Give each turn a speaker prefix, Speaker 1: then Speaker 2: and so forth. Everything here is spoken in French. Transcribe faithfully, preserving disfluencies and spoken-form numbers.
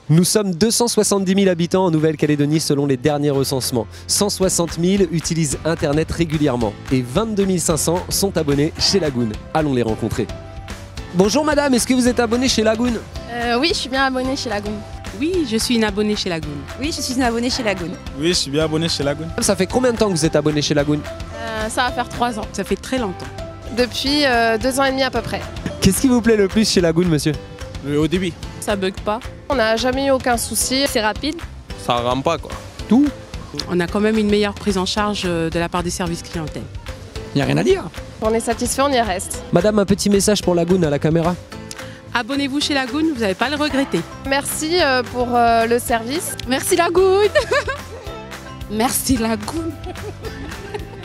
Speaker 1: Nous sommes deux cent soixante-dix mille habitants en Nouvelle-Calédonie selon les derniers recensements. cent soixante mille utilisent Internet régulièrement et vingt-deux mille cinq cents sont abonnés chez Lagoon. Allons les rencontrer. Bonjour madame, est-ce que vous êtes abonnée chez Lagoon?
Speaker 2: euh, Oui, je suis bien abonnée chez Lagoon.
Speaker 3: Oui, je suis une abonnée chez Lagoon.
Speaker 4: Oui, je suis une abonnée chez Lagoon.
Speaker 5: Oui, je suis bien abonné chez Lagoon.
Speaker 1: Ça fait combien de temps que vous êtes abonné chez Lagoon?
Speaker 2: euh, Ça va faire trois ans.
Speaker 3: Ça fait très longtemps.
Speaker 2: Depuis euh, deux ans et demi à peu près.
Speaker 1: Qu'est-ce qui vous plaît le plus chez Lagoon, monsieur?
Speaker 5: Le haut débit.
Speaker 2: Ça bug pas. On n'a jamais eu aucun souci. C'est rapide.
Speaker 5: Ça rame pas quoi.
Speaker 1: Tout?
Speaker 3: On a quand même une meilleure prise en charge de la part des services clientèle.
Speaker 6: Il n'y a rien à dire.
Speaker 2: On est satisfait, on y reste.
Speaker 1: Madame, un petit message pour Lagoon à la caméra.
Speaker 3: Abonnez-vous chez Lagoon, vous n'allez pas le regretter.
Speaker 2: Merci euh, pour euh, le service.
Speaker 4: Merci Lagoon.
Speaker 3: Merci Lagoon.